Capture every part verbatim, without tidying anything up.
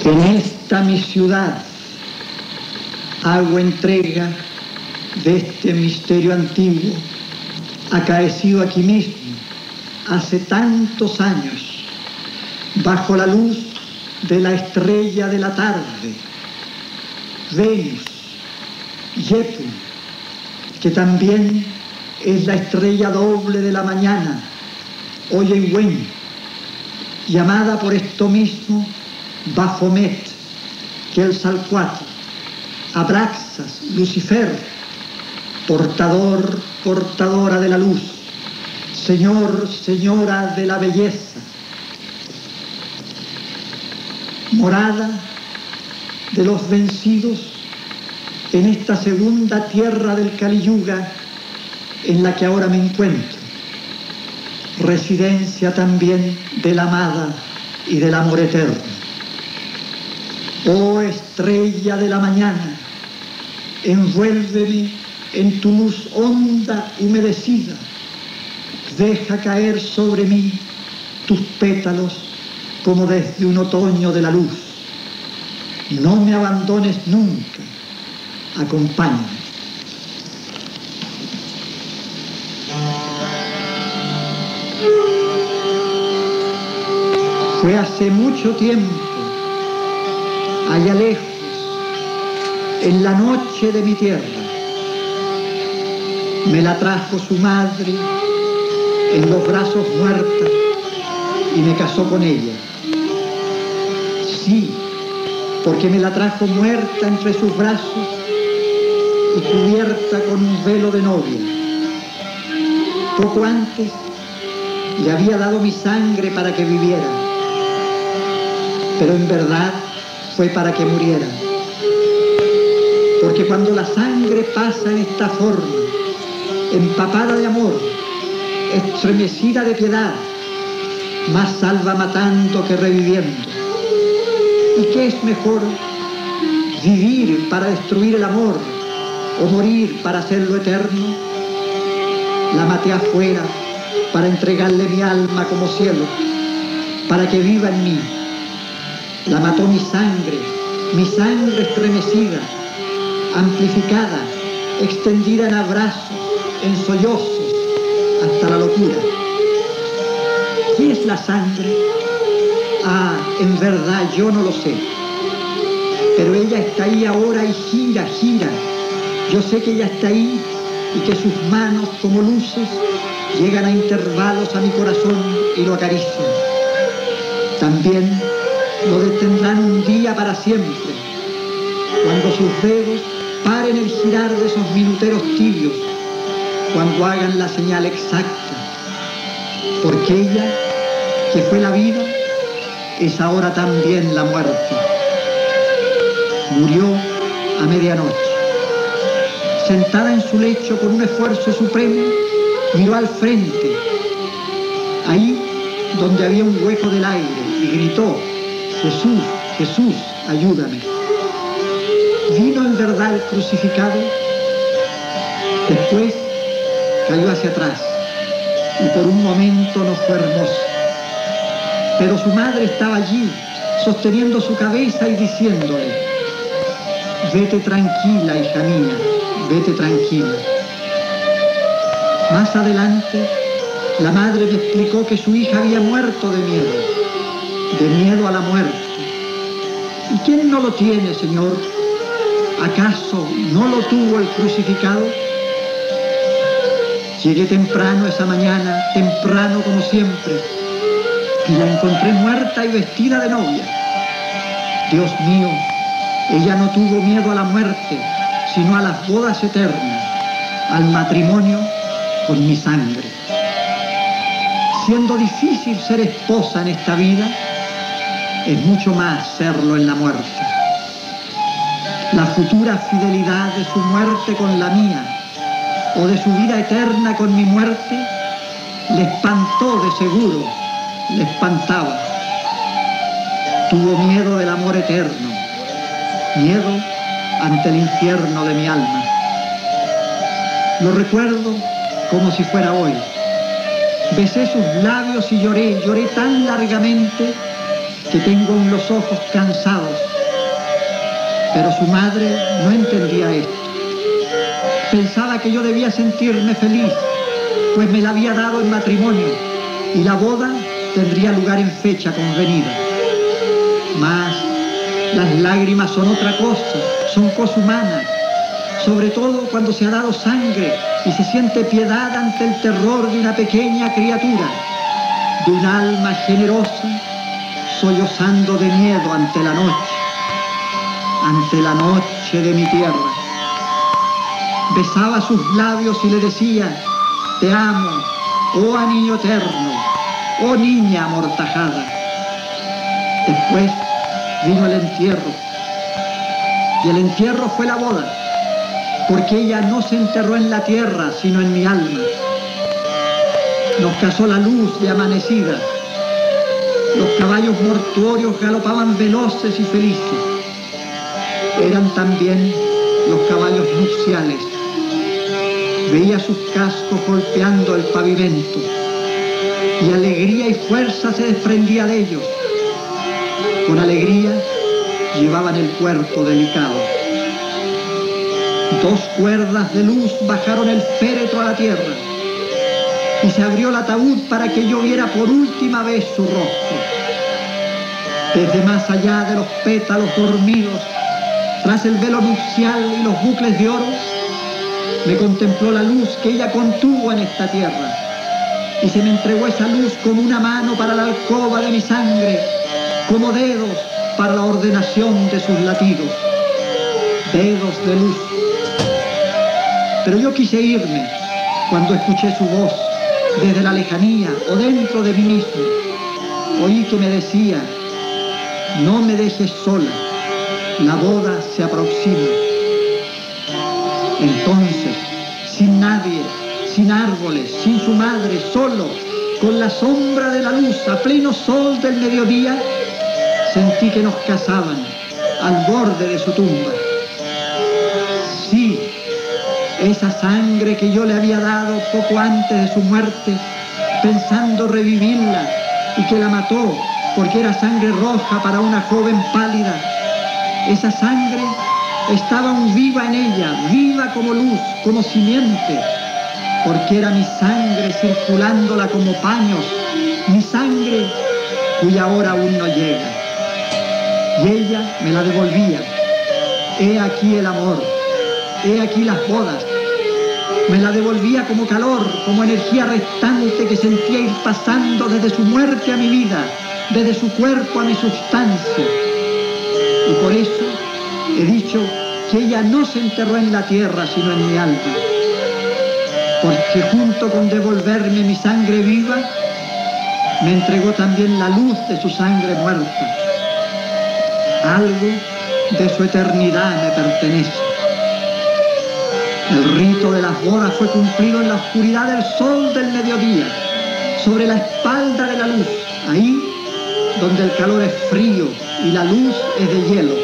En esta mi ciudad hago entrega de este misterio antiguo, acaecido aquí mismo, hace tantos años, bajo la luz de la estrella de la tarde, Venus, Yepun, que también es la estrella doble de la mañana, Oyewen, llamada por esto mismo Baphomet, Quetzalcóatl, Abraxas, Lucifer, portador, portadora de la luz, señor, señora de la belleza, morada de los vencidos en esta segunda tierra del Kali Yuga en la que ahora me encuentro, residencia también de la amada y del amor eterno. Oh estrella de la mañana, envuélveme en tu luz honda humedecida, deja caer sobre mí tus pétalos como desde un otoño de la luz. No me abandones nunca, acompáñame. Fue hace mucho tiempo, allá lejos, en la noche de mi tierra. Me la trajo su madre en los brazos muerta y me casó con ella. Sí, porque me la trajo muerta entre sus brazos y cubierta con un velo de novia. Poco antes le había dado mi sangre para que viviera, pero en verdad fue para que muriera. Porque cuando la sangre pasa en esta forma, empapada de amor, estremecida de piedad, más salva matando que reviviendo. ¿Y qué es mejor? ¿Vivir para destruir el amor o morir para hacerlo eterno? La maté afuera para entregarle mi alma como cielo, para que viva en mí. La mató mi sangre, mi sangre estremecida, amplificada, extendida en abrazos, en sollozos, hasta la locura. ¿Qué es la sangre? Ah, en verdad yo no lo sé. Pero ella está ahí ahora y gira, gira. Yo sé que ella está ahí y que sus manos como luces llegan a intervalos a mi corazón y lo acarician. También lo detendrán un día para siempre, cuando sus dedos paren el girar de esos minuteros tibios, cuando hagan la señal exacta, porque ella, que fue la vida, es ahora también la muerte. Murió a medianoche. Sentada en su lecho con un esfuerzo supremo, miró al frente, ahí donde había un hueco del aire, y gritó: Jesús, Jesús, ayúdame. ¿Vino en verdad el crucificado? Después cayó hacia atrás y por un momento no fue hermoso. Pero su madre estaba allí, sosteniendo su cabeza y diciéndole: vete tranquila, hija mía, vete tranquila. Más adelante, la madre me explicó que su hija había muerto de miedo, de miedo a la muerte. ¿Y quién no lo tiene, Señor? ¿Acaso no lo tuvo el crucificado? Llegué temprano esa mañana, temprano como siempre, y la encontré muerta y vestida de novia. Dios mío, ella no tuvo miedo a la muerte, sino a las bodas eternas, al matrimonio con mi sangre. Siendo difícil ser esposa en esta vida, es mucho más serlo en la muerte. La futura fidelidad de su muerte con la mía, o de su vida eterna con mi muerte, le espantó de seguro, le espantaba. Tuvo miedo del amor eterno, miedo ante el infierno de mi alma. Lo recuerdo como si fuera hoy. Besé sus labios y lloré, lloré tan largamente que tengo aún los ojos cansados. Pero su madre no entendía esto. Pensaba que yo debía sentirme feliz, pues me la había dado en matrimonio y la boda tendría lugar en fecha convenida. Mas las lágrimas son otra cosa, son cosa humana, sobre todo cuando se ha dado sangre y se siente piedad ante el terror de una pequeña criatura, de un alma generosa, sollozando de miedo ante la noche, ante la noche de mi tierra. Besaba sus labios y le decía: te amo, oh anillo eterno, oh niña amortajada. Después vino el entierro, y el entierro fue la boda, porque ella no se enterró en la tierra, sino en mi alma. Nos casó la luz de amanecida. Los caballos mortuorios galopaban veloces y felices. Eran también los caballos nupciales. Veía sus cascos golpeando el pavimento, y alegría y fuerza se desprendía de ellos. Con alegría llevaban el cuerpo delicado. Dos cuerdas de luz bajaron el féretro a la tierra, y se abrió el ataúd para que yo viera por última vez su rostro. Desde más allá de los pétalos dormidos, tras el velo nupcial y los bucles de oro, me contempló la luz que ella contuvo en esta tierra, y se me entregó esa luz como una mano para la alcoba de mi sangre, como dedos para la ordenación de sus latidos, dedos de luz. Pero yo quise irme cuando escuché su voz desde la lejanía o dentro de mí mismo. Oí que me decía: no me dejes sola, la boda se aproxima. Entonces, sin nadie, sin árboles, sin su madre, solo, con la sombra de la luz a pleno sol del mediodía, sentí que nos casaban al borde de su tumba. Sí, esa sangre que yo le había dado poco antes de su muerte, pensando revivirla, y que la mató porque era sangre roja para una joven pálida, esa sangre estaba aún viva en ella, viva como luz, como simiente, porque era mi sangre circulándola como paños, mi sangre cuya hora aún no llega. Y ella me la devolvía. He aquí el amor, he aquí las bodas. Me la devolvía como calor, como energía restante que sentía ir pasando desde su muerte a mi vida, desde su cuerpo a mi sustancia. Y por eso he dicho que ella no se enterró en la tierra, sino en mi alma. Porque junto con devolverme mi sangre viva, me entregó también la luz de su sangre muerta. Algo de su eternidad me pertenece. El rito de las bodas fue cumplido en la oscuridad del sol del mediodía, sobre la espalda de la luz, ahí donde el calor es frío y la luz es de hielo.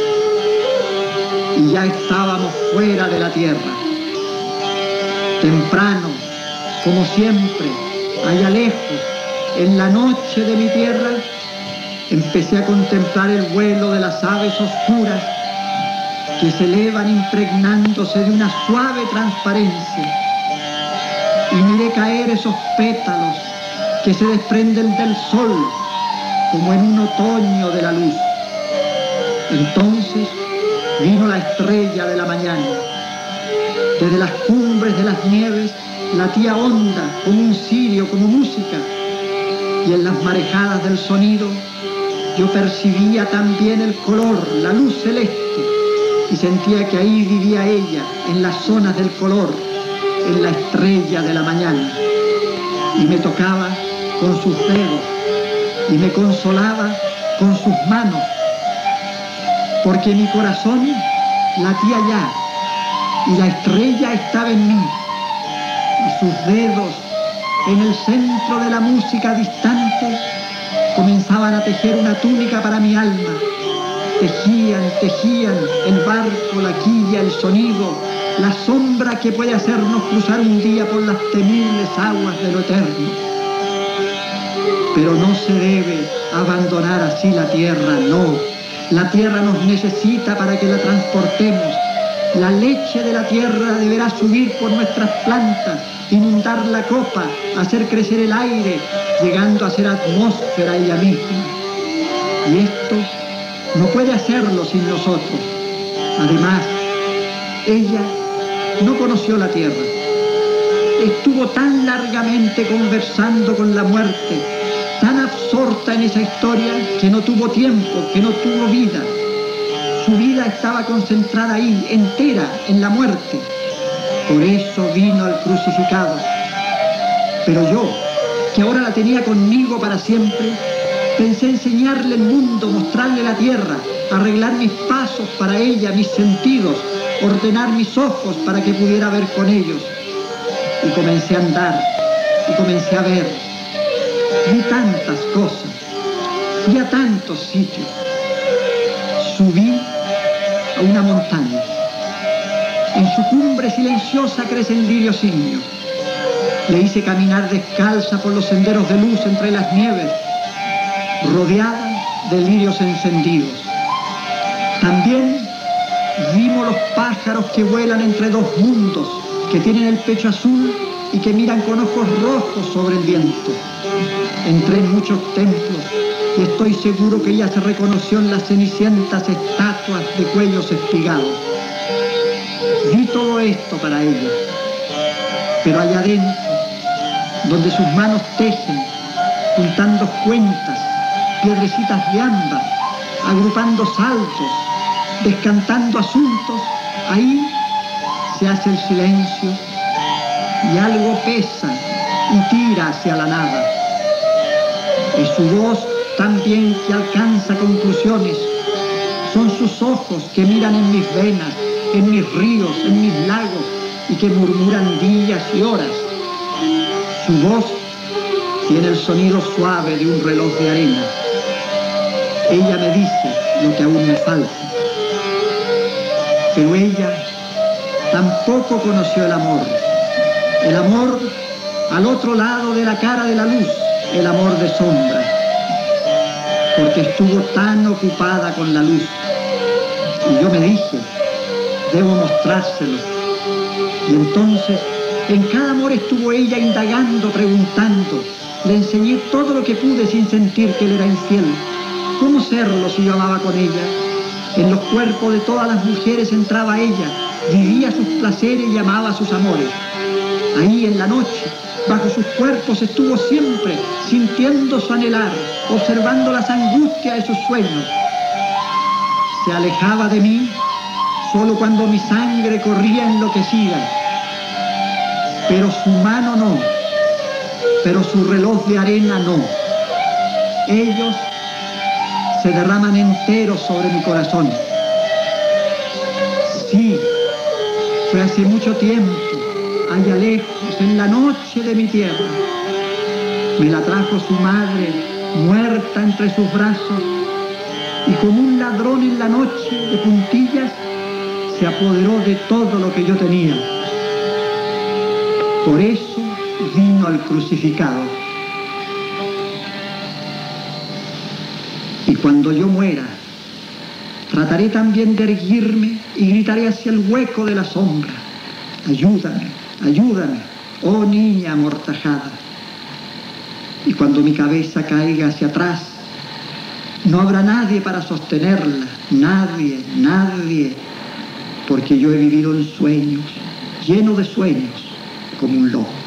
Y ya estábamos fuera de la tierra. Temprano, como siempre, allá lejos, en la noche de mi tierra, empecé a contemplar el vuelo de las aves oscuras que se elevan impregnándose de una suave transparencia. Y miré caer esos pétalos que se desprenden del sol como en un otoño de la luz. Entonces vino la estrella de la mañana. Desde las cumbres de las nieves latía honda como un cirio, como música, y en las marejadas del sonido yo percibía también el color, la luz celeste, y sentía que ahí vivía ella, en las zonas del color, en la estrella de la mañana. Y me tocaba con sus dedos, y me consolaba con sus manos, porque mi corazón latía ya, y la estrella estaba en mí, y sus dedos, en el centro de la música distante, comenzaban a tejer una túnica para mi alma. Tejían, tejían el barco, la quilla, el sonido, la sombra que puede hacernos cruzar un día por las temibles aguas de lo eterno. Pero no se debe abandonar así la tierra, no. La tierra nos necesita para que la transportemos. La leche de la tierra deberá subir por nuestras plantas, inundar la copa, hacer crecer el aire, llegando a ser atmósfera ella misma. Y esto no puede hacerlo sin nosotros. Además, ella no conoció la tierra. Estuvo tan largamente conversando con la muerte, tan absorta en esa historia, que no tuvo tiempo, que no tuvo vida. Su vida estaba concentrada ahí, entera, en la muerte. Por eso vino al crucificado. Pero yo, que ahora la tenía conmigo para siempre, pensé enseñarle el mundo, mostrarle la tierra, arreglar mis pasos para ella, mis sentidos, ordenar mis ojos para que pudiera ver con ellos. Y comencé a andar, y comencé a ver. Vi tantas cosas, fui a tantos sitios. Subí a una montaña. En su cumbre silenciosa crecen lirios ígneos. Le hice caminar descalza por los senderos de luz entre las nieves, rodeada de lirios encendidos. También vimos los pájaros que vuelan entre dos mundos, que tienen el pecho azul y que miran con ojos rojos sobre el viento. Entré en muchos templos y estoy seguro que ella se reconoció en las cenicientas estatuas de cuellos espigados. Vi todo esto para ella, pero allá adentro, donde sus manos tejen, juntando cuentas, piedrecitas de ámbar, agrupando saltos, descantando asuntos, ahí se hace el silencio y algo pesa y tira hacia la nada. Es su voz también que alcanza conclusiones. Son sus ojos que miran en mis venas, en mis ríos, en mis lagos y que murmuran días y horas. Su voz tiene el sonido suave de un reloj de arena. Ella me dice lo que aún me falta. Pero ella tampoco conoció el amor. El amor al otro lado de la cara de la luz, el amor de sombra. Porque estuvo tan ocupada con la luz. Y yo me dije, debo mostrárselo. Y entonces, en cada amor estuvo ella indagando, preguntando. Le enseñé todo lo que pude sin sentir que él era infiel. ¿Cómo serlo si yo amaba con ella? En los cuerpos de todas las mujeres entraba ella, vivía sus placeres y amaba sus amores. Ahí en la noche, bajo sus cuerpos estuvo siempre, sintiendo su anhelar, observando las angustias de sus sueños. Se alejaba de mí solo cuando mi sangre corría enloquecida. Pero su mano no, pero su reloj de arena no. Ellos se derraman enteros sobre mi corazón. Sí, fue hace mucho tiempo, allá lejos, en la noche de mi tierra. Me la trajo su madre, muerta entre sus brazos, y como un ladrón en la noche de puntillas, se apoderó de todo lo que yo tenía. Por eso vino al crucificado. Y cuando yo muera, trataré también de erguirme y gritaré hacia el hueco de la sombra. Ayúdame, ayúdame, oh niña amortajada. Y cuando mi cabeza caiga hacia atrás, no habrá nadie para sostenerla, nadie, nadie, porque yo he vivido en sueños, lleno de sueños, como un loco.